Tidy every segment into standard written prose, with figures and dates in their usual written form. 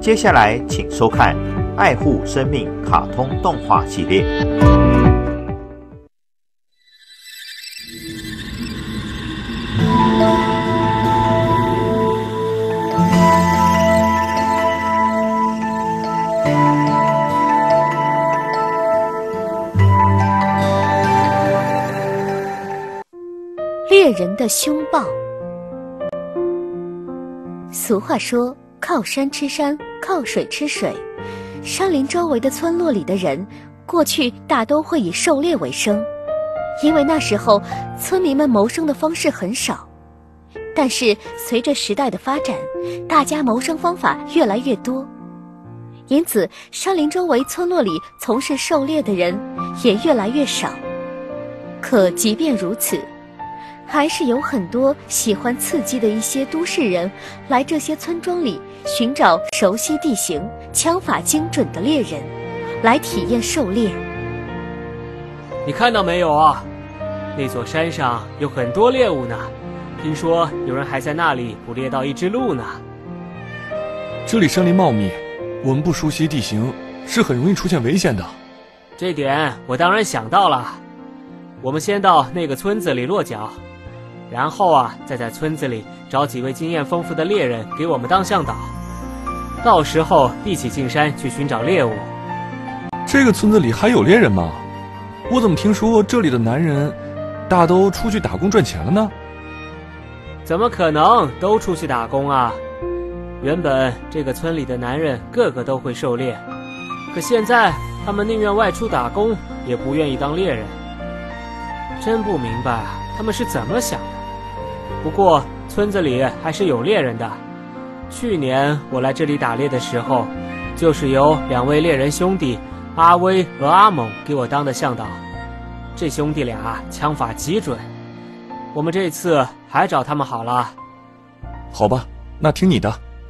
接下来请收看《爱护生命》卡通动画系列。 猎人的凶暴。俗话说，靠山吃山，靠水吃水。山林周围的村落里的人，过去大都会以狩猎为生，因为那时候村民们谋生的方式很少。但是随着时代的发展，大家谋生方法越来越多，因此山林周围村落里从事狩猎的人也越来越少。可即便如此，还是有很多喜欢刺激的一些都市人来这些村庄里寻找熟悉地形、枪法精准的猎人，来体验狩猎。 你看到没有啊？那座山上有很多猎物呢，听说有人还在那里捕猎到一只鹿呢。 这里山林茂密，我们不熟悉地形，是很容易出现危险的。 这点我当然想到了。我们先到那个村子里落脚，然后再在村子里找几位经验丰富的猎人给我们当向导，到时候一起进山去寻找猎物。 这个村子里还有猎人吗？我怎么听说这里的男人大都出去打工赚钱了呢？ 怎么可能都出去打工啊？原本这个村里的男人个个都会狩猎，可现在他们宁愿外出打工，也不愿意当猎人。真不明白他们是怎么想的。不过村子里还是有猎人的。去年我来这里打猎的时候，就是由2位猎人兄弟阿威和阿猛给我当的向导。这兄弟俩枪法极准，我们这次还找他们好了。 好吧，那听你的。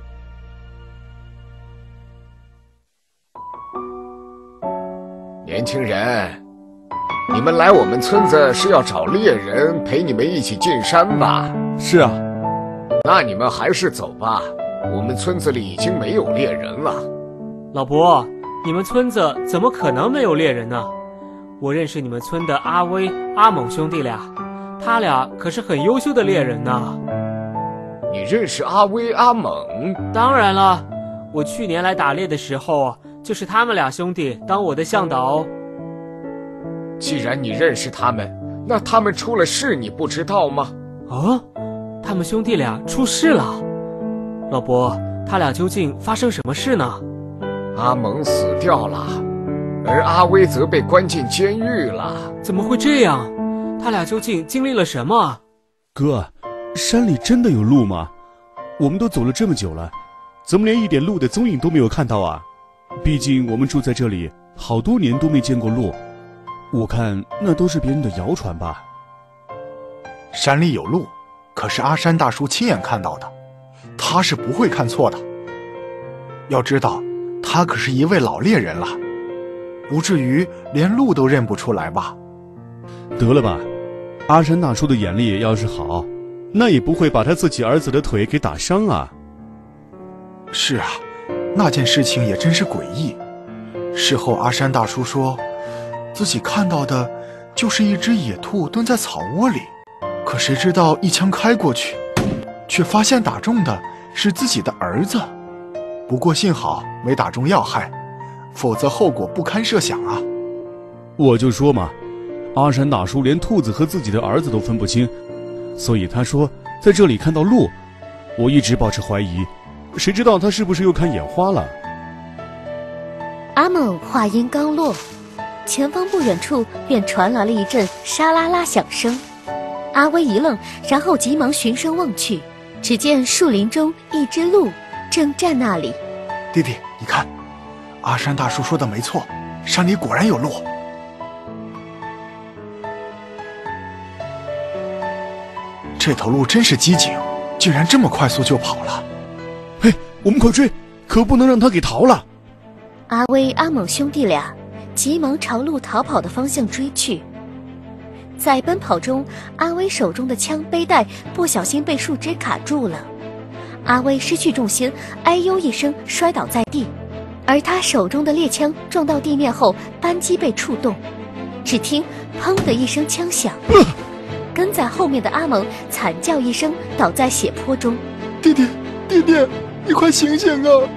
年轻人，你们来我们村子是要找猎人陪你们一起进山吧？ 是啊。 那你们还是走吧，我们村子里已经没有猎人了。 老伯，你们村子怎么可能没有猎人呢？我认识你们村的阿威、阿猛兄弟俩，他俩可是很优秀的猎人呢。 你认识阿威、阿猛？ 当然了，我去年来打猎的时候，就是他们俩兄弟当我的向导哦。 既然你认识他们，那他们出了事你不知道吗？ 啊，他们兄弟俩出事了。老伯，他俩究竟发生什么事呢？ 阿猛死掉了，而阿威则被关进监狱了。 怎么会这样？他俩究竟经历了什么？ 哥，山里真的有鹿吗？我们都走了这么久了，怎么连一点鹿的踪影都没有看到啊？毕竟我们住在这里好多年都没见过鹿，我看那都是别人的谣传吧。 山里有鹿，可是阿山大叔亲眼看到的，他是不会看错的。要知道，他可是一位老猎人了，不至于连鹿都认不出来吧？ 得了吧，阿山大叔的眼力要是好，那也不会把他自己儿子的腿给打伤啊。 是啊，那件事情也真是诡异。事后阿山大叔说，自己看到的就是一只野兔蹲在草窝里，可谁知道一枪开过去，却发现打中的是自己的儿子。不过幸好没打中要害，否则后果不堪设想啊。 我就说嘛，阿山大叔连兔子和自己的儿子都分不清，所以他说在这里看到鹿，我一直抱持怀疑，谁知道他是不是又看眼花了。 阿猛话音刚落，前方不远处便传来了一阵沙啦啦响声。阿威一愣，然后急忙循声望去，只见树林中一只鹿正站那里。 弟弟，你看，阿山大叔说的没错，山里果然有鹿。这头鹿真是机警，竟然这么快速就跑了。 嘿，我们快追，可不能让他给逃了。 阿威、阿猛兄弟俩急忙朝鹿逃跑的方向追去。在奔跑中，阿威手中的枪背带不小心被树枝卡住了， 阿威失去重心，哎呦一声摔倒在地，而他手中的猎枪撞到地面后，扳机被触动，只听砰的一声枪响，跟在后面的阿蒙惨叫一声，倒在血泊中。 弟弟，弟弟，你快醒醒啊！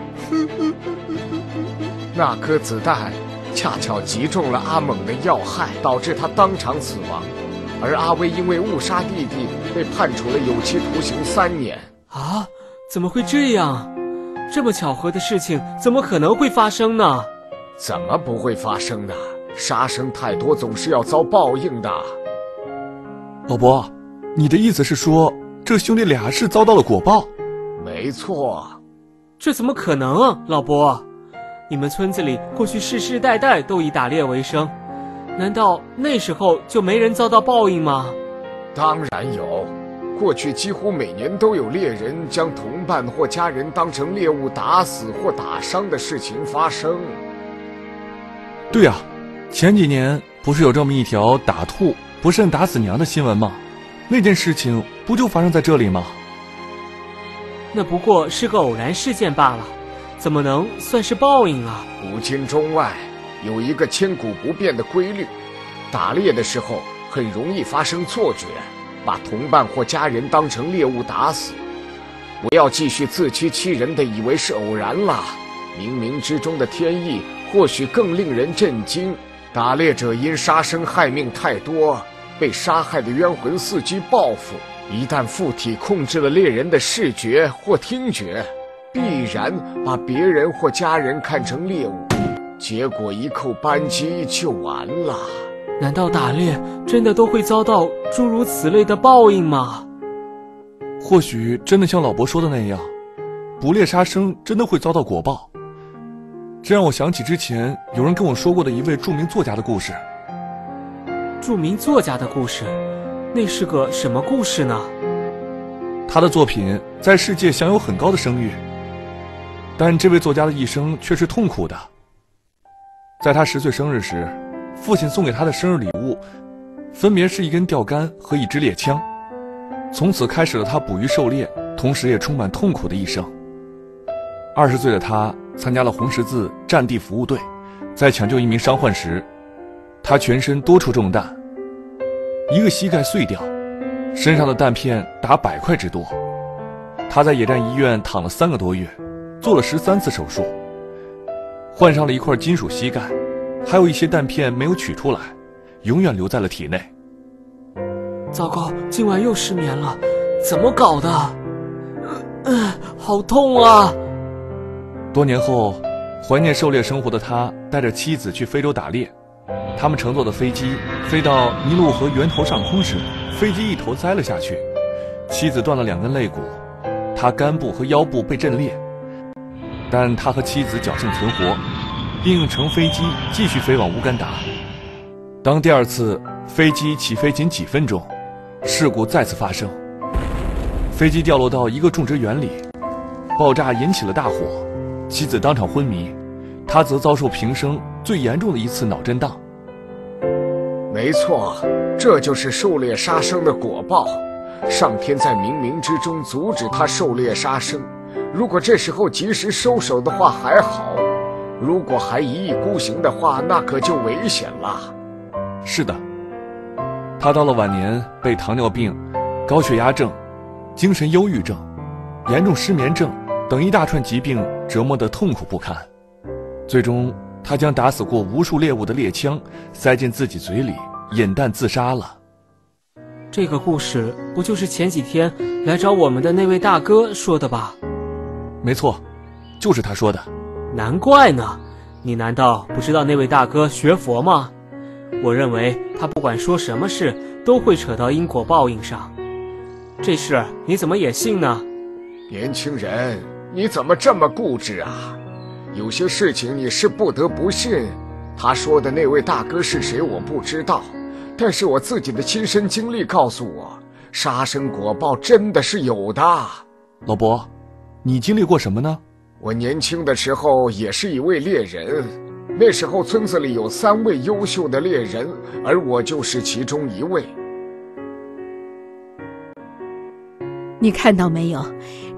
那颗子弹恰巧击中了阿猛的要害，导致他当场死亡。而阿威因为误杀弟弟，被判处了有期徒刑3年。 啊，怎么会这样？这么巧合的事情怎么可能会发生呢？ 怎么不会发生呢？杀生太多总是要遭报应的。 老伯，你的意思是说，这兄弟俩是遭到了果报？ 没错。 这怎么可能啊，老伯？你们村子里过去世世代代都以打猎为生，难道那时候就没人遭到报应吗？ 当然有，过去几乎每年都有猎人将同伴或家人当成猎物打死或打伤的事情发生。 对啊，前几年不是有这么一条打兔不慎打死娘的新闻吗？那件事情不就发生在这里吗？ 那不过是个偶然事件罢了，怎么能算是报应啊？ 古今中外有一个千古不变的规律，打猎的时候很容易发生错觉，把同伴或家人当成猎物打死。不要继续自欺欺人的以为是偶然了，冥冥之中的天意或许更令人震惊。打猎者因杀生害命太多，被杀害的冤魂伺机报复，一旦附体控制了猎人的视觉或听觉，必然把别人或家人看成猎物，结果一扣扳机就完了。 难道打猎真的都会遭到诸如此类的报应吗？ 或许真的像老伯说的那样，捕猎杀生真的会遭到果报。这让我想起之前有人跟我说过的一位著名作家的故事。 著名作家的故事？那是个什么故事呢？ 他的作品在世界享有很高的声誉，但这位作家的一生却是痛苦的。在他10岁生日时，父亲送给他的生日礼物分别是一根钓竿和一支猎枪，从此开始了他捕鱼狩猎，同时也充满痛苦的一生。20岁的他参加了红十字战地服务队，在抢救一名伤患时，他全身多处中弹，一个膝盖碎掉，身上的弹片达100块之多。他在野战医院躺了3个多月，做了13次手术，换上了一块金属膝盖，还有一些弹片没有取出来，永远留在了体内。 糟糕，今晚又失眠了，怎么搞的？好痛啊！ 多年后，怀念狩猎生活的他带着妻子去非洲打猎，他们乘坐的飞机飞到尼禄河源头上空时，飞机一头栽了下去，妻子断了2根肋骨，他肝部和腰部被震裂，但他和妻子侥幸存活，并乘飞机继续飞往乌干达。当第2次飞机起飞仅几分钟，事故再次发生，飞机掉落到一个种植园里，爆炸引起了大火，妻子当场昏迷，他则遭受平生最严重的一次脑震荡。 没错，这就是狩猎杀生的果报。上天在冥冥之中阻止他狩猎杀生，如果这时候及时收手的话还好，如果还一意孤行的话，那可就危险了。 是的，他到了晚年被糖尿病、高血压症、精神忧郁症、严重失眠症等一大串疾病折磨得痛苦不堪，最终他将打死过无数猎物的猎枪塞进自己嘴里，饮弹自杀了。 这个故事不就是前几天来找我们的那位大哥说的吧？ 没错，就是他说的。 难怪呢，你难道不知道那位大哥学佛吗？我认为他不管说什么事都会扯到因果报应上，这事你怎么也信呢？ 年轻人，你怎么这么固执啊？有些事情你是不得不信。他说的那位大哥是谁我不知道，但是我自己的亲身经历告诉我，杀生果报真的是有的。 老伯，你经历过什么呢？ 我年轻的时候也是一位猎人，那时候村子里有3位优秀的猎人，而我就是其中1位。 你看到没有，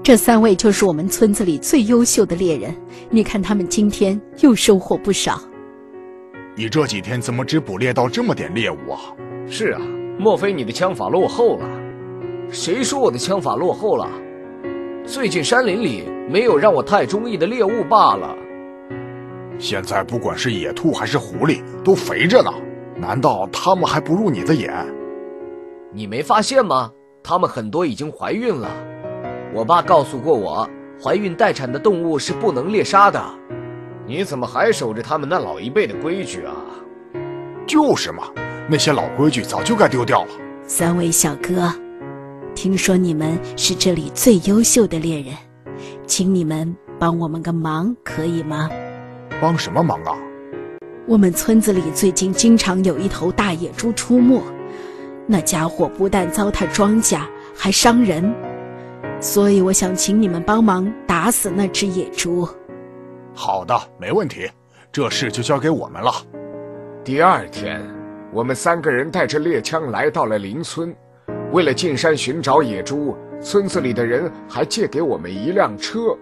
这3位就是我们村子里最优秀的猎人，你看他们今天又收获不少。 你这几天怎么只捕猎到这么点猎物啊？ 是啊，莫非你的枪法落后了？谁说我的枪法落后了？最近山林里没有让我太中意的猎物罢了。 现在不管是野兔还是狐狸，都肥着呢，难道他们还不入你的眼？ 你没发现吗？他们很多已经怀孕了。我爸告诉过我，怀孕待产的动物是不能猎杀的。你怎么还守着他们那老一辈的规矩啊？ 就是嘛，那些老规矩早就该丢掉了。 3位小哥，听说你们是这里最优秀的猎人，请你们帮我们个忙，可以吗？ 帮什么忙啊？ 我们村子里最近经常有一头大野猪出没，那家伙不但糟蹋庄稼，还伤人，所以我想请你们帮忙打死那只野猪。 好的，没问题，这事就交给我们了。 第2天，我们3个人带着猎枪来到了邻村。为了进山寻找野猪，村子里的人还借给我们一辆车。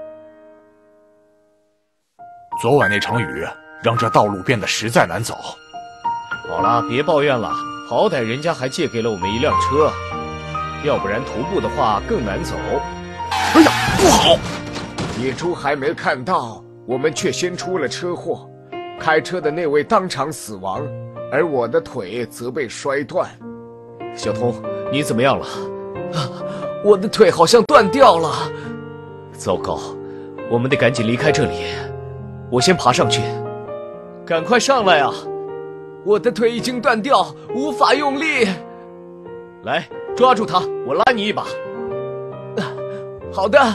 昨晚那场雨让这道路变得实在难走。 好了，别抱怨了，好歹人家还借给了我们一辆车，要不然徒步的话更难走。 哎呀，不好！ 野猪还没看到，我们却先出了车祸，开车的那位当场死亡，而我的腿则被摔断。小童，你怎么样了？我的腿好像断掉了。糟糕，我们得赶紧离开这里。我先爬上去。赶快上来啊！我的腿已经断掉，无法用力。来，抓住它，我拉你一把。好的。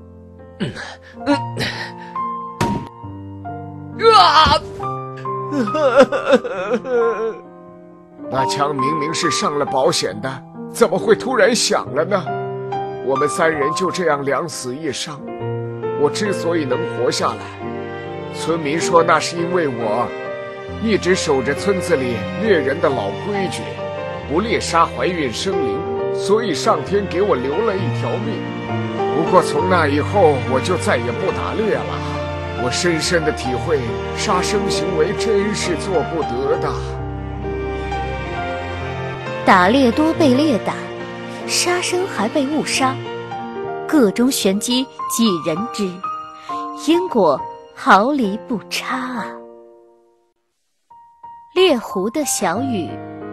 那枪明明是上了保险的，怎么会突然响了呢？我们3人就这样2死1伤。我之所以能活下来，村民说那是因为我一直守着村子里猎人的老规矩，不猎杀怀孕生灵，所以上天给我留了一条命。不过从那以后，我就再也不打猎了。我深深地体会，杀生行为真是做不得的。 打猎多被猎打，杀生还被误杀，个中玄机几人知，因果毫厘不差啊。猎狐的小雨。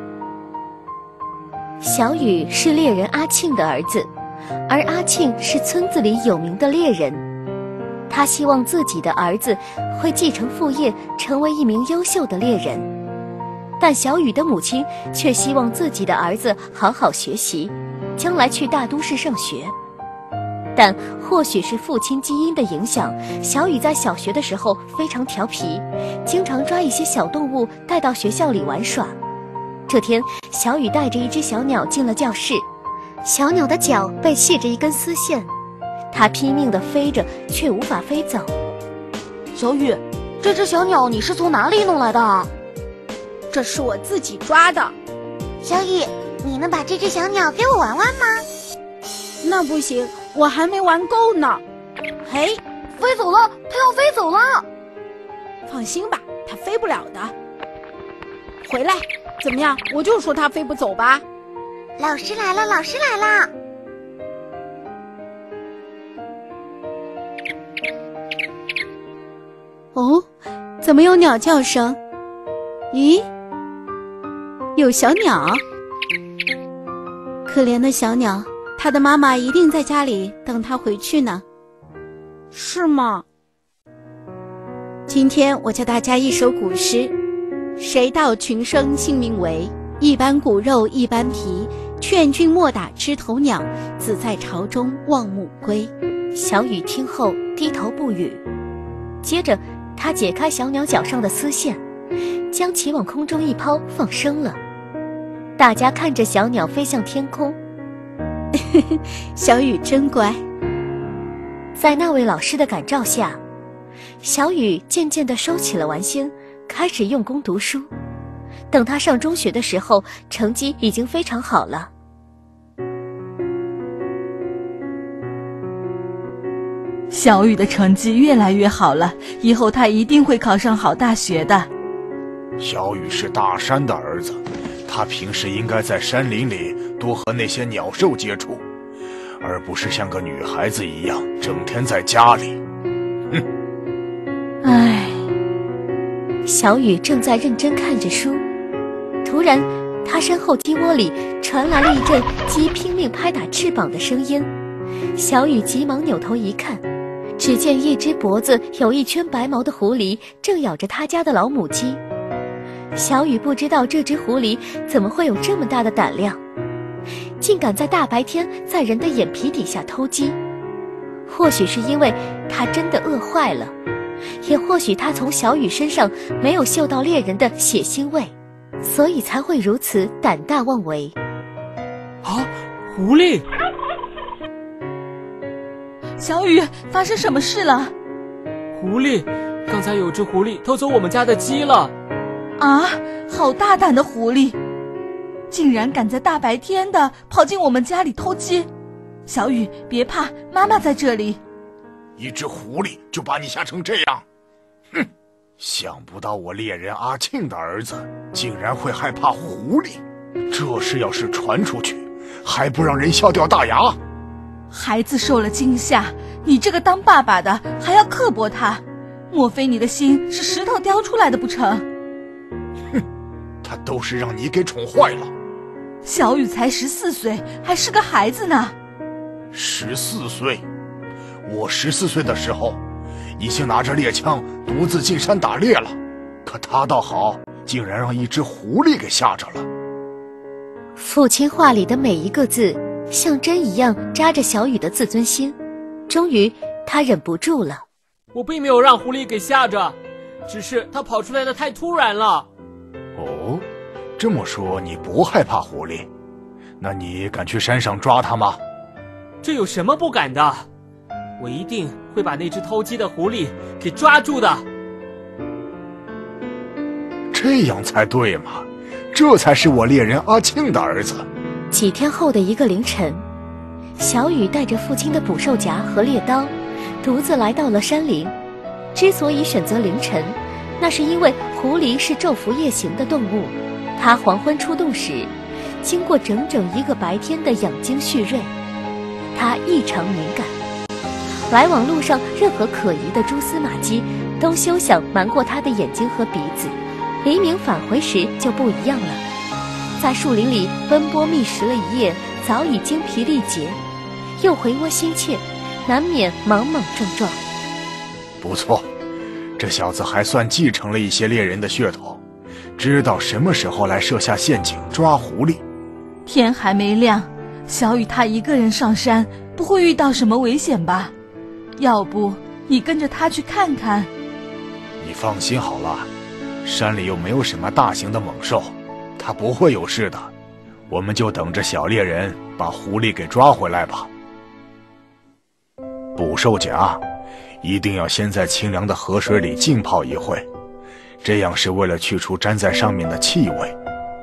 小雨是猎人阿庆的儿子，而阿庆是村子里有名的猎人。他希望自己的儿子会继承父业，成为一名优秀的猎人。但小雨的母亲却希望自己的儿子好好学习，将来去大都市上学。但或许是父亲基因的影响，小雨在小学的时候非常调皮，经常抓一些小动物带到学校里玩耍。这天，小雨带着一只小鸟进了教室，小鸟的脚被系着一根丝线，它拼命地飞着，却无法飞走。 小雨，这只小鸟你是从哪里弄来的？ 这是我自己抓的。 小雨，你能把这只小鸟给我玩玩吗？ 那不行，我还没玩够呢。 嘿，飞走了，它要飞走了。 放心吧，它飞不了的。回来，怎么样？我就说它飞不走吧。 老师来了，老师来了。 哦，怎么有鸟叫声？咦，有小鸟。可怜的小鸟，它的妈妈一定在家里等它回去呢。是吗？今天我教大家一首古诗：谁道群生性命微，一般骨肉一般皮，劝君莫打枝头鸟，子在巢中望母归。 小雨听后低头不语，接着他解开小鸟脚上的丝线，将其往空中一抛，放生了。大家看着小鸟飞向天空。 小雨真乖。 在那位老师的感召下，小雨渐渐地收起了玩心，开始用功读书。等他上中学的时候，成绩已经非常好了。 小雨的成绩越来越好了，以后他一定会考上好大学的。 小雨是大山的儿子，他平时应该在山林里多和那些鸟兽接触，而不是像个女孩子一样整天在家里。哼！ 唉。 小雨正在认真看着书，突然他身后鸡窝里传来了一阵鸡拼命拍打翅膀的声音。小雨急忙扭头一看，只见一只脖子有一圈白毛的狐狸正咬着他家的老母鸡。小雨不知道这只狐狸怎么会有这么大的胆量，竟敢在大白天在人的眼皮底下偷鸡。或许是因为他真的饿坏了，也或许他从小雨身上没有嗅到猎人的血腥味，所以才会如此胆大妄为。 啊，狐狸！ 小雨，发生什么事了？ 狐狸，刚才有只狐狸偷走我们家的鸡了。 啊，好大胆的狐狸，竟然敢在大白天的跑进我们家里偷鸡。小雨，别怕，妈妈在这里。 一只狐狸就把你吓成这样？哼，想不到我猎人阿庆的儿子竟然会害怕狐狸，这事要是传出去，还不让人笑掉大牙？ 孩子受了惊吓，你这个当爸爸的还要刻薄他，莫非你的心是石头雕出来的不成？ 哼，他都是让你给宠坏了。 小雨才14岁，还是个孩子呢。 14岁？我14岁的时候，已经拿着猎枪独自进山打猎了。可他倒好，竟然让一只狐狸给吓着了。 父亲话里的每一个字，像针一样扎着小雨的自尊心。终于，他忍不住了。 我并没有让狐狸给吓着，只是它跑出来的太突然了。 哦，这么说你不害怕狐狸？那你敢去山上抓它吗？ 这有什么不敢的？我一定会把那只偷鸡的狐狸给抓住的。 这样才对嘛，这才是我猎人阿庆的儿子。 几天后的一个凌晨，小雨带着父亲的捕兽夹和猎刀，独自来到了山林。之所以选择凌晨，那是因为狐狸是昼伏夜行的动物，它黄昏出动时，经过整整一个白天的养精蓄锐，它异常敏感。来往路上任何可疑的蛛丝马迹，都休想瞒过它的眼睛和鼻子。黎明返回时就不一样了，在树林里奔波觅食了一夜，早已精疲力竭，又回窝心切，难免莽莽撞撞。 不错，这小子还算继承了一些猎人的血统，知道什么时候来设下陷阱抓狐狸。 天还没亮，小雨他一个人上山，不会遇到什么危险吧？要不你跟着他去看看。 你放心好了，山里又没有什么大型的猛兽，他不会有事的。我们就等着小猎人把狐狸给抓回来吧。捕兽夹一定要先在清凉的河水里浸泡一会，这样是为了去除粘在上面的气味。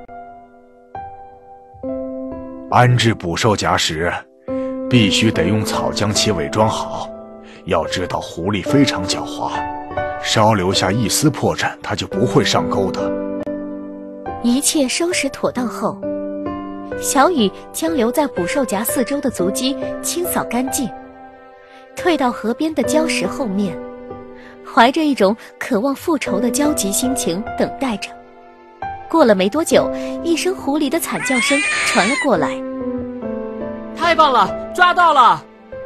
安置捕兽夹时，必须得用草将其伪装好。要知道狐狸非常狡猾，稍留下一丝破绽，它就不会上钩的。 一切收拾妥当后，小雨将留在捕兽夹四周的足迹清扫干净，退到河边的礁石后面，怀着一种渴望复仇的焦急心情等待着。过了没多久，一声狐狸的惨叫声传了过来。 太棒了，抓到了！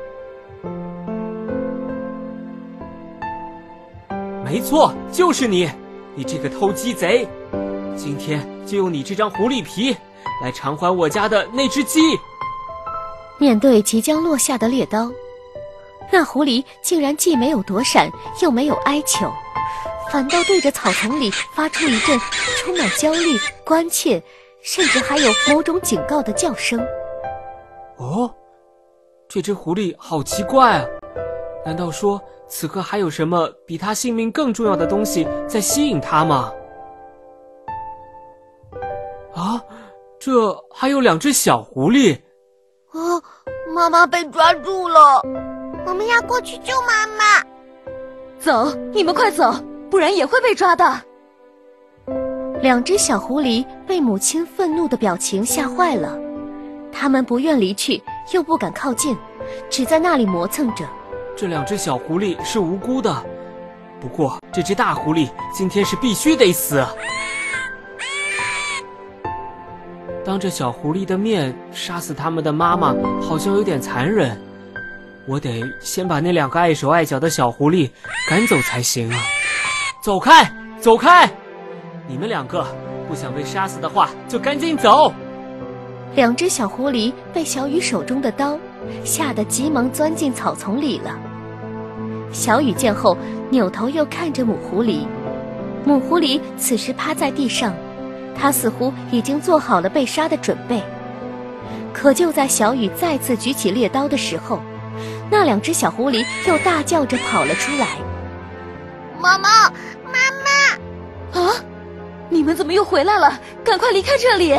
没错，就是你，你这个偷鸡贼！今天就用你这张狐狸皮来偿还我家的那只鸡。 面对即将落下的猎刀，那狐狸竟然既没有躲闪，又没有哀求，反倒对着草丛里发出一阵充满焦虑、关切，甚至还有某种警告的叫声。 哦，这只狐狸好奇怪啊！难道说此刻还有什么比它性命更重要的东西在吸引它吗？啊，这还有2只小狐狸！ 啊，妈妈被抓住了！ 我们要过去救妈妈。 走，你们快走，不然也会被抓的。 两只小狐狸被母亲愤怒的表情吓坏了，它们不愿离去，又不敢靠近，只在那里磨蹭着。 这两只小狐狸是无辜的，不过这只大狐狸今天是必须得死。当着小狐狸的面杀死他们的妈妈，好像有点残忍。我得先把那两个碍手碍脚的小狐狸赶走才行啊！走开，走开！你们两个不想被杀死的话，就赶紧走！ 两只小狐狸被小雨手中的刀吓得急忙钻进草丛里了。小雨见后，扭头又看着母狐狸。母狐狸此时趴在地上，它似乎已经做好了被杀的准备。可就在小雨再次举起猎刀的时候，那两只小狐狸又大叫着跑了出来。 妈妈，妈妈！ 啊！你们怎么又回来了？赶快离开这里！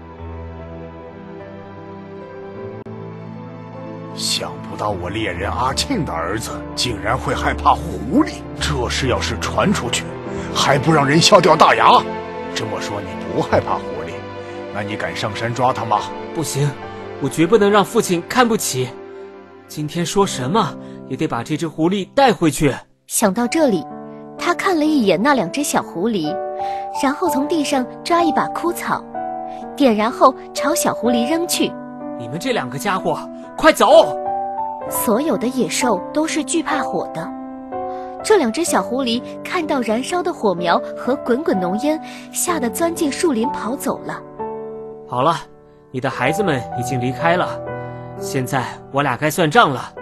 想不到我猎人阿庆的儿子竟然会害怕狐狸，这事要是传出去，还不让人笑掉大牙？这么说你不害怕狐狸，那你敢上山抓他吗？ 不行，我绝不能让父亲看不起。今天说什么也得把这只狐狸带回去。 想到这里，他看了一眼那两只小狐狸，然后从地上抓一把枯草，点燃后朝小狐狸扔去。 你们这两个家伙，快走！ 所有的野兽都是惧怕火的，这两只小狐狸看到燃烧的火苗和滚滚浓烟，吓得钻进树林跑走了。 好了，你的孩子们已经离开了，现在我俩该算账了。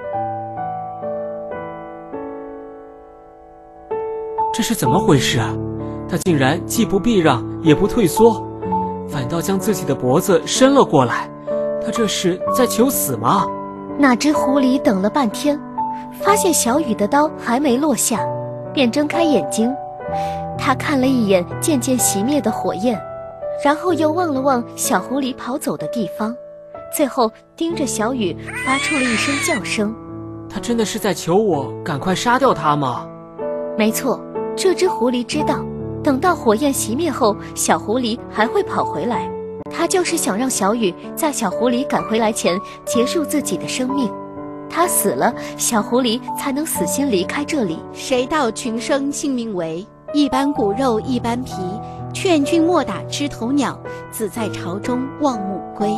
这是怎么回事啊？他竟然既不避让，也不退缩，反倒将自己的脖子伸了过来。他这是在求死吗？ 那只狐狸等了半天，发现小雨的刀还没落下，便睁开眼睛。他看了一眼渐渐熄灭的火焰，然后又望了望小狐狸跑走的地方，最后盯着小雨发出了一声叫声。 他真的是在求我赶快杀掉他吗？ 没错，这只狐狸知道，等到火焰熄灭后，小狐狸还会跑回来。他就是想让小雨在小狐狸赶回来前结束自己的生命。他死了，小狐狸才能死心离开这里。 谁道群生性命为，一般骨肉一般皮，劝君莫打枝头鸟，子在巢中望母归。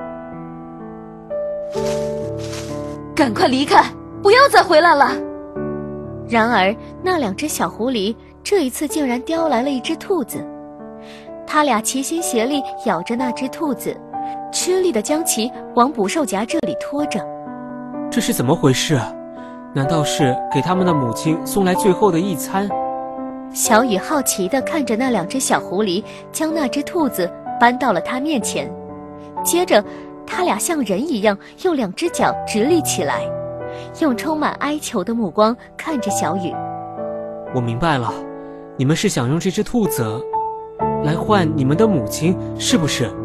赶快离开，不要再回来了！ 然而那两只小狐狸这一次竟然叼来了一只兔子，他俩齐心协力咬着那只兔子，吃力地将其往捕兽夹这里拖着。 这是怎么回事？难道是给他们的母亲送来最后的一餐？ 小雨好奇地看着那两只小狐狸将那只兔子搬到了他面前，接着他俩像人一样用两只脚直立起来，用充满哀求的目光看着小雨。 我明白了，你们是想用这只兔子来换你们的母亲，是不是？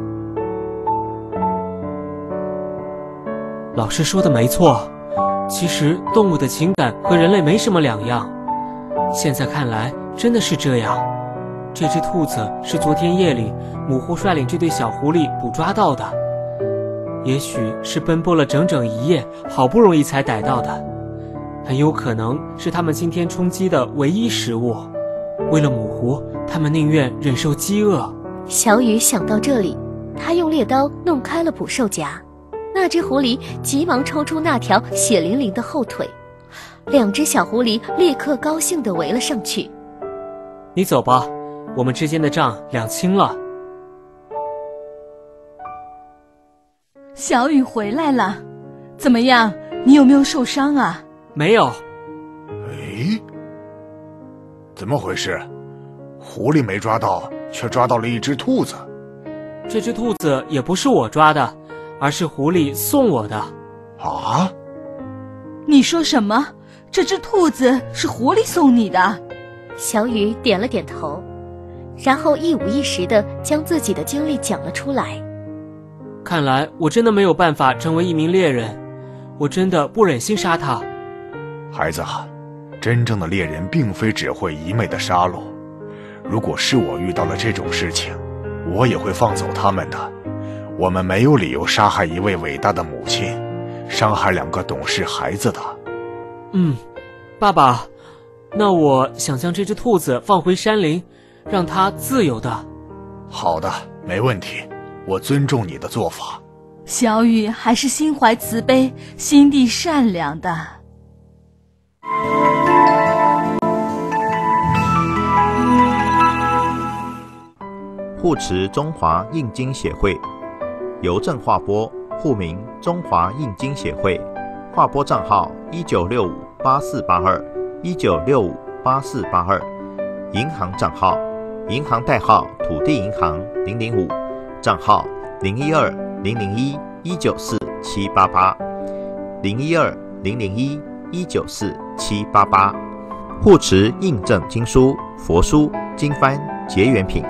老师说的没错，其实动物的情感和人类没什么两样。现在看来真的是这样。这只兔子是昨天夜里母狐率领这对小狐狸捕抓到的，也许是奔波了整整一夜，好不容易才逮到的，很有可能是他们今天充饥的唯一食物。为了母狐，他们宁愿忍受饥饿。 小雨想到这里，他用猎刀弄开了捕兽夹，那只狐狸急忙抽出那条血淋淋的后腿，两只小狐狸立刻高兴地围了上去。 你走吧，我们之间的账两清了。 小雨回来了，怎么样？你有没有受伤啊？ 没有。 哎，怎么回事？狐狸没抓到，却抓到了一只兔子。 这只兔子也不是我抓的，而是狐狸送我的。 啊？ 你说什么？这只兔子是狐狸送你的？ 小雨点了点头，然后一五一十地将自己的经历讲了出来。 看来我真的没有办法成为一名猎人，我真的不忍心杀他。 孩子，真正的猎人并非只会一味的杀戮。如果是我遇到了这种事情，我也会放走他们的。我们没有理由杀害一位伟大的母亲，伤害2个懂事孩子的。 爸爸，那我想将这只兔子放回山林，让它自由的。 好的，没问题，我尊重你的做法。 小雨还是心怀慈悲、心地善良的。 护持中华印经协会，邮政划拨，户名中华印经协会，划拨账号19658482，19658482，银行账号，银行代号土地银行005，账号0120011194788，0120011194788，护持印证经书、佛书、经幡、结缘品。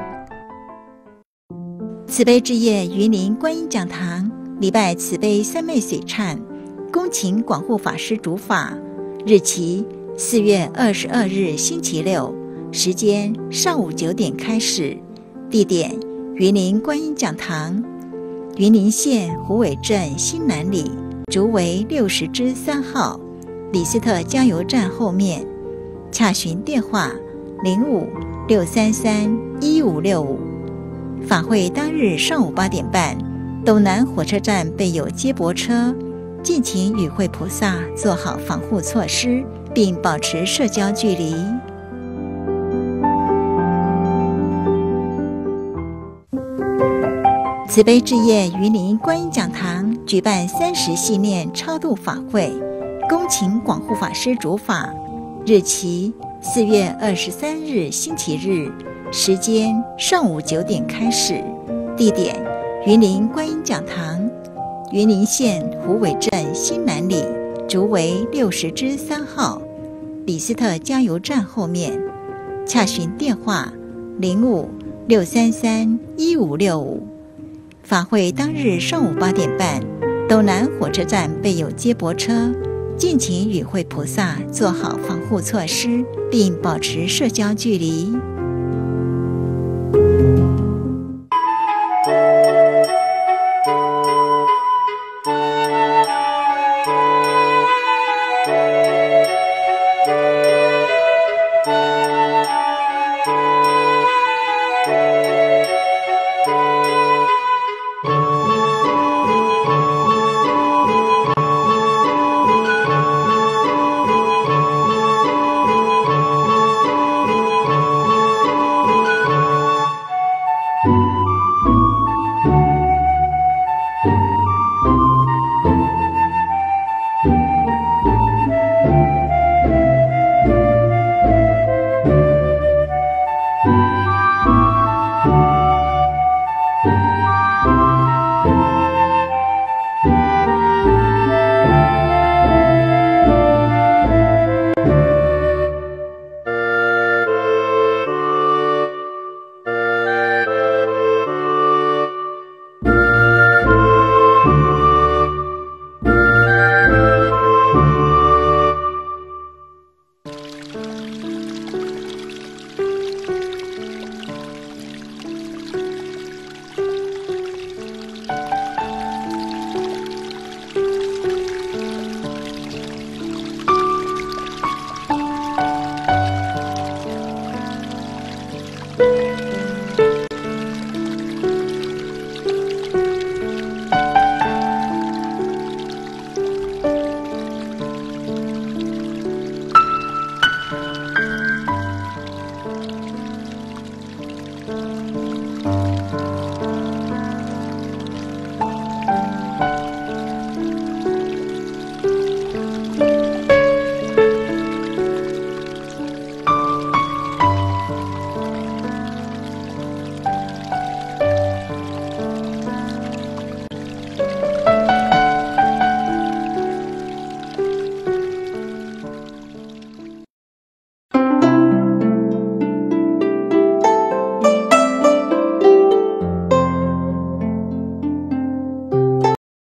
慈悲之夜云林观音讲堂礼拜慈悲三昧水忏，恭请广护法师主法，日期4月22日星期六，时间上午9点开始，地点云林观音讲堂，云林县虎尾镇新南里竹围60之3号，李斯特加油站后面，洽询电话05-633-1565。法会当日上午8点半，斗南火车站备有接驳车，敬请与会菩萨做好防护措施，并保持社交距离。慈悲之夜云林观音讲堂举办30系念超度法会，恭请广护法师主法，日期4月23日星期日，时间上午9点开始，地点云林观音讲堂，云林县虎尾镇新南里竹围60之3号，李斯特加油站后面，洽询电话05-633-1565。法会当日上午8点半，斗南火车站备有接驳车，敬请与会菩萨做好防护措施，并保持社交距离。